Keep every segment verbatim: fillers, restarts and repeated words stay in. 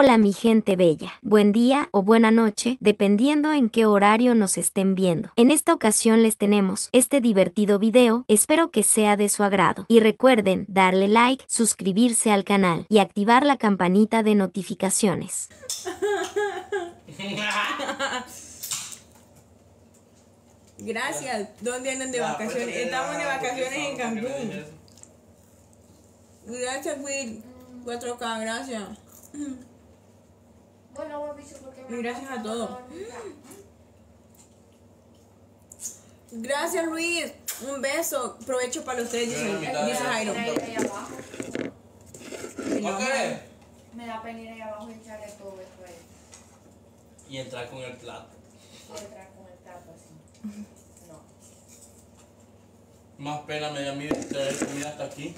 Hola mi gente bella, buen día o buena noche, dependiendo en qué horario nos estén viendo. En esta ocasión les tenemos este divertido video, espero que sea de su agrado. Y recuerden darle like, suscribirse al canal y activar la campanita de notificaciones. Gracias. ¿Dónde andan de vacaciones? Estamos de vacaciones en Cancún. Gracias, Will. cuatro K, gracias. Bueno, porque me gracias a todos. Gracias, Luis. Un beso. Provecho para ustedes, dice, dice Jairo. Me da pena ir ahí abajo y echarle todo esto ahí. Y entrar con el plato. Y entrar con el plato así. No. Más pena me da a mí traer comida hasta aquí.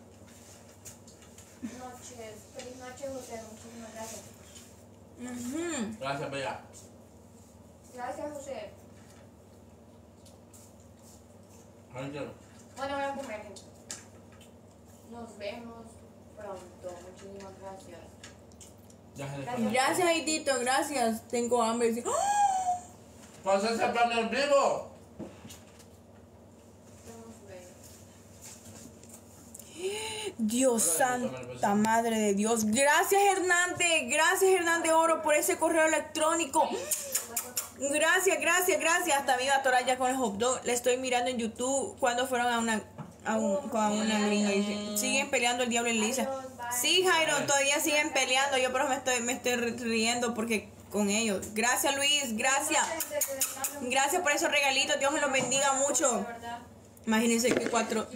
Noches. Feliz noche, José. Muchísimas gracias. Uh-huh. Gracias, Bella. Gracias, José. Ay, quiero. Bueno, voy a comer. Nos vemos pronto. Muchísimas gracias. Ya se Gracias. Gracias, Aidito. Gracias. Tengo hambre. ¡Oh! ¡Pasa ese plan en vivo! Dios santa madre de Dios. Gracias, Hernández. Gracias, Hernández Oro, por ese correo electrónico. Gracias, gracias, gracias. Hasta me iba a atorar ya con el hot dog. Le estoy mirando en YouTube cuando fueron a una a, un, a una gringa. Dice, siguen peleando el diablo y Lisa. Sí, Jairo, todavía siguen peleando. Yo pero me estoy, me estoy riendo porque con ellos. Gracias, Luis. Gracias. Gracias por esos regalitos. Dios me los bendiga mucho. Imagínense que cuatro.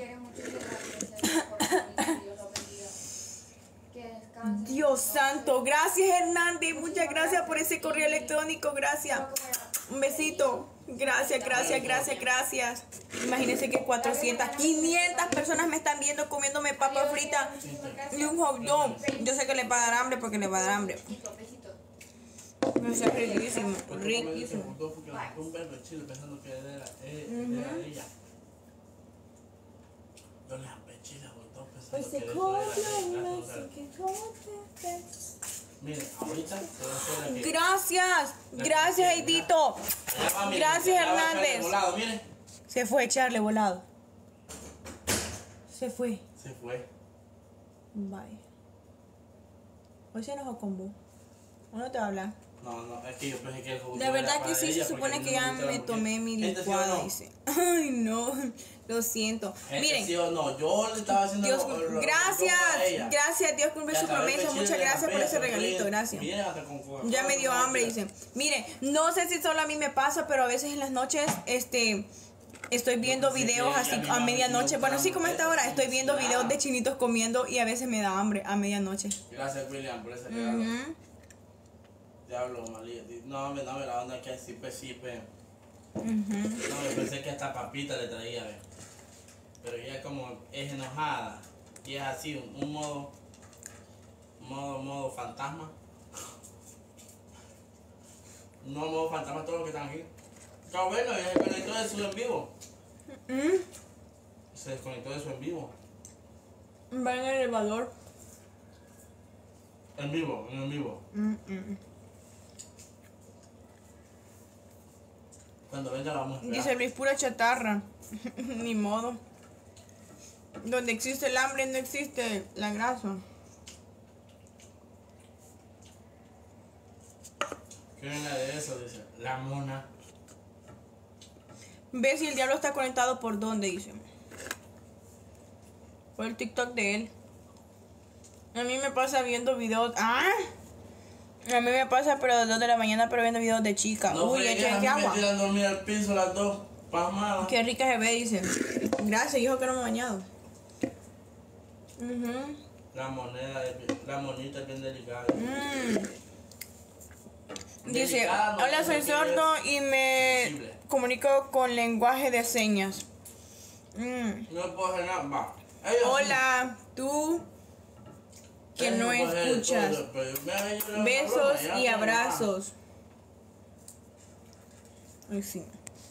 Dios santo, gracias Hernández, muchas gracias por ese correo electrónico, gracias. Un besito, gracias, gracias, gracias, gracias. Imagínense que cuatrocientas, quinientas personas me están viendo comiéndome papa frita y un hot dog. Yo sé que les va a dar hambre porque les va a dar hambre. Pero es riquísimo, riquísimo. Pues se Gracias, gracias, Aidito. Gracias, Hernández. Se fue a echarle volado. Se fue. Se fue. Bye. Hoy se enojó con vos. ¿O no te va a hablar? No, no, es que yo pensé que el jugo. La verdad que sí, se supone que ya me tomé mi licuado, dice. Ay, no, lo siento. Miren, sí o no, yo le estaba haciendo Dios, lo, lo, gracias, lo gracias, Dios cumple su promesa. Muchas gracias por ese regalito, gracias. Ya me dio hambre, dice. Miren, no sé si solo a mí me pasa, pero a veces en las noches, este, estoy viendo videos así a medianoche. Bueno, así como a esta hora, estoy viendo videos de chinitos comiendo y a veces me da hambre a medianoche. Gracias, William, por ese regalo. Diablo, malía. No, me no, la onda que es sipe, sipe. Uh -huh. No, yo pensé que hasta papita le traía, ¿ve? Pero ella como es enojada y es así, un, un modo, modo, modo fantasma. No, modo fantasma, todo lo que están aquí. Está bueno, ella se desconectó de su en vivo. Uh -huh. Se desconectó de su en vivo. Va en el elevador. En vivo, en el vivo. Uh -uh. Cuando venga la vamos a esperar. Dice Luis, pura chatarra. Ni modo. Donde existe el hambre no existe la grasa. ¿Qué viene de eso? Dice la mona. Ve si el diablo está conectado por dónde, dice. Por el TikTok de él. A mí me pasa viendo videos. ¡Ah! A mí me pasa, pero a las dos de la mañana, pero viendo videos de chicas. No, uy, echa de agua. Me tiran a dormir al piso las dos, pasmadas. Qué rica se ve, dice. Gracias, hijo, que no me he bañado. Uh -huh. La moneda, la monita es bien delicada. Mm. Dice, delicada, no, hola, soy sordo y me sensible. Comunico con lenguaje de señas. Mm. No puedo hacer nada, va. Hola, tú que no escuchas. Besos y abrazos. Ay, sí.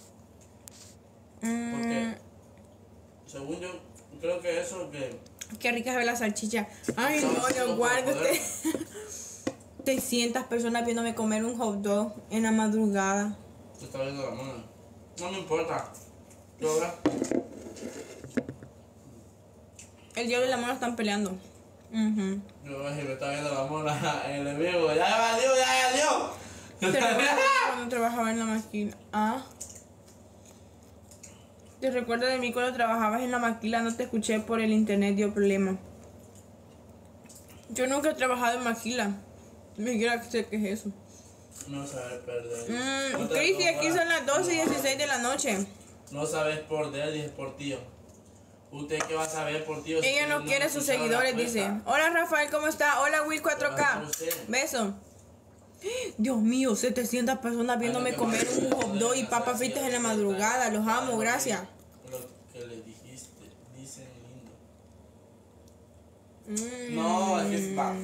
Porque, según yo, creo que eso que... Qué rica se ve la salchicha. Ay, no, no, guárdate. setecientas personas viéndome comer un hot dog en la madrugada. Se está viendo la mona. No me importa. Yo veo. El diablo y la mona están peleando. Uh-huh. Yo veo si me está viendo la mona en el enemigo. ¡Ya valió, ya valió! ¿Te recuerdas cuando trabajaba en la maquila? ¿Ah? ¿Te recuerdas de mí cuando trabajabas en la maquila? No te escuché por el internet, dio problema. Yo nunca he trabajado en maquila. Ni siquiera sé qué es eso. No sabes perder. Mm, No te- Cristi, no aquí para- son las doce y dieciséis de la noche. No sabes perder, dice por tío. ¿Usted qué va a saber por tío? si Ella usted no quiere sus escuchaba la seguidores, apuesta? dice. Hola Rafael, ¿cómo está? Hola Will cuatro K. Beso. Dios mío, setecientas personas viéndome comer un hot dog y papas fritas en la madrugada. Los amo, gracias. Lo que le dijiste, dicen lindo. Mm. No, es que es va.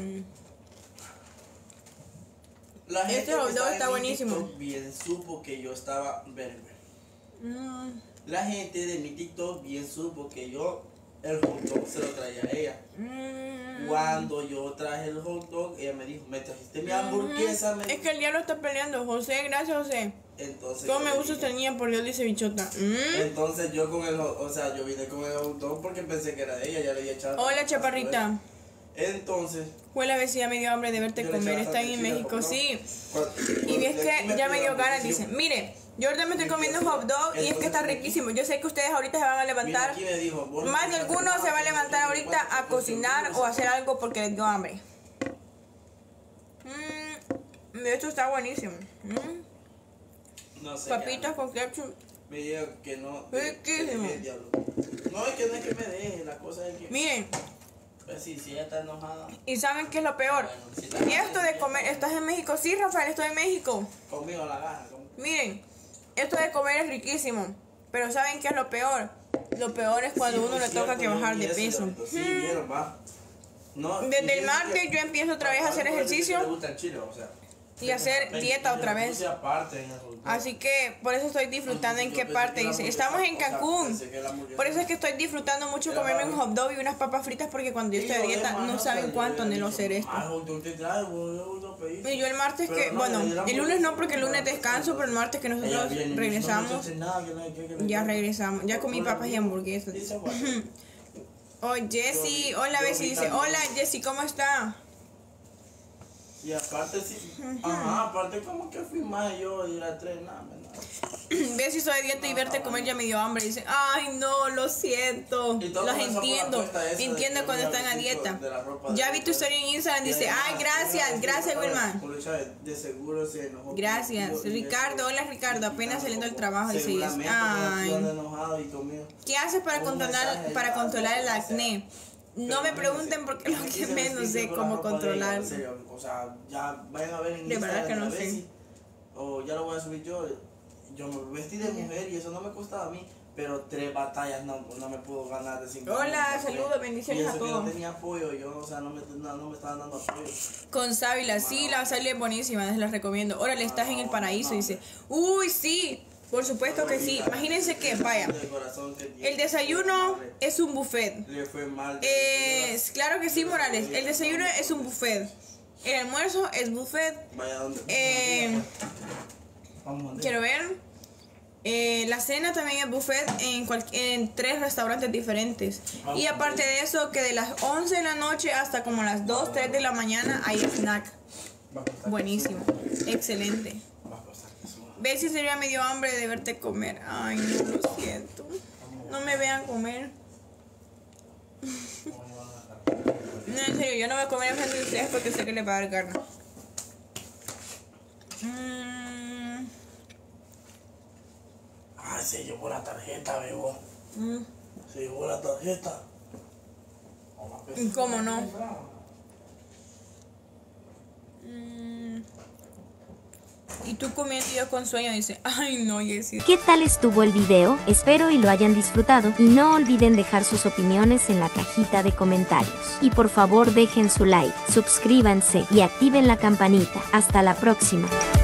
La Este gente hot que dog estaba está en mi buenísimo. TikTok bien supo que yo estaba verde. Mm. La gente de mi TikTok bien supo que yo el hot dog se lo traía a ella. Mm. Cuando yo traje el hot dog, ella me dijo, me trajiste mi hamburguesa. Me Es que el diablo está peleando. José, gracias José. Entonces, ¿Cómo yo me le gusta dije- esta niña? Por Dios, dice bichota. Mm. Entonces yo con el hot, o sea, yo vine con el hot dog porque pensé que era de ella, ya le había echado. Hola chaparrita. Entonces, Fue la vecina, me dio hambre de verte Yo le comer. echaba Está en salchicha, México, ¿no? sí. cuando- Y ves cuando que ya me dio ganas, porque dice, yo- mire, yo ahorita me estoy comiendo un hot dog y es que está riquísimo. Yo sé que ustedes ahorita se van a levantar, Mira, aquí me dijo, vos no más de puedes algunos hacer se van a nada, levantar no ahorita puedes a hacer cocinar cosas. o a hacer algo porque les dio hambre. Mmm, esto está buenísimo. Mm, No sé. papitas con ketchup. Me dijo que no. Riquísimo. que- que- diablo. No, es que no es que me deje, la cosa es que. Miren, Pues sí, si ella está enojada. y ¿saben qué es lo peor? Bueno, si está Y esto de comer, ¿estás en México? Sí, Rafael, estoy en México. Conmigo la gana. con- Miren, esto de comer es riquísimo, pero ¿saben qué es lo peor? Lo peor es cuando Sí, uno muy le toca cierto, que yo bajar vi de eso, peso. Diablito, Sí, Mm. vieron, va. No, y Desde el fíjense martes que- yo empiezo otra vez a hacer Algo de que ejercicio le gusta el chile, o sea, y hacer pero dieta yo otra lo vez. puse aparte en el hot dog. Así que por eso estoy disfrutando en Yo qué pensé parte. que la Dice, hamburguesa- estamos en o sea, Cancún. pensé que la hamburguesa- Por eso es que estoy disfrutando mucho comerme un hot dog y unas papas fritas porque cuando yo estoy a dieta no saben cuánto anhelo hacer esto. Y yo el martes que, bueno, el lunes no porque el lunes descanso, pero el martes que nosotros regresamos, ya regresamos, ya comí papas y hamburguesas. Oh, Jessy, hola Bessie, dice, hola Jessy, ¿cómo está? Y aparte sí, ajá, aparte como que fui más yo y la tres, nada, nada. Bessie, soy de dieta y verte comer ya me dio hambre. Dice, ay no, lo siento, Y todo los eso por la entiendo, apuesta esa de entiendo que cuando voy a están a vestir dieta. de la ropa de Ya la vi tu ropa. historia en Instagram, dice, Y además, ay gracias, yo, gracias ahora, Wilman. por esa vez, de seguro se enojó Gracias, contigo y Ricardo, eso- hola Ricardo, apenas saliendo del trabajo, dice, Seguramente ay. porque ando enojado y conmigo. ¿Qué haces para Un controlar, mensaje, para ya, controlar el o sea, acné? No pero me no pregunten sé, porque lo no que quise menos vestirme sé con la cómo ropa de ella, controlar. en serio, o sea, ya vayan a ver en De verdad Instagram que no la sé. Bessie, o ya lo voy a subir yo. Yo me vestí de mujer y eso no me costaba a mí, pero tres batallas no, no me pudo ganar de cinco. Hola, minutos, saludos, pues. bendiciones Y a eso que todos. no tenía apoyo, yo, o sea, no me, no, no me estaban dando apoyo. Con Sábila, sí, la Sábila es buenísima, les la recomiendo. Órale, estás en el paraíso, dice. Uy, sí, por supuesto que sí. Imagínense que, vaya, De corazón que tiene, el desayuno es un buffet. le fue mal. Eh, claro que sí, Morales, el desayuno es un buffet. El almuerzo es buffet. Vaya donde. Eh, Vamos donde. Quiero ver. Eh, la cena también es buffet en, cual- en tres restaurantes diferentes. Y aparte de eso, que de las once de la noche hasta como las dos, tres de la mañana hay snack. Va a costar Buenísimo. Excelente. que suba, va a costar que suba. Ve si sería medio hambre de verte comer. Ay, no, lo siento. No me vean comer. No, en serio, yo no voy a comer enfrente de ustedes porque sé que les va a dar gana. Mm, Ay, se llevó la tarjeta, bebo. mm. Se llevó la tarjeta. ¿Y cómo no? Mm. Y tú comiendo y yo con sueño, dice, ay no, Jessie. ¿Qué tal estuvo el video? Espero y lo hayan disfrutado y no olviden dejar sus opiniones en la cajita de comentarios. Y por favor dejen su like, suscríbanse y activen la campanita. Hasta la próxima.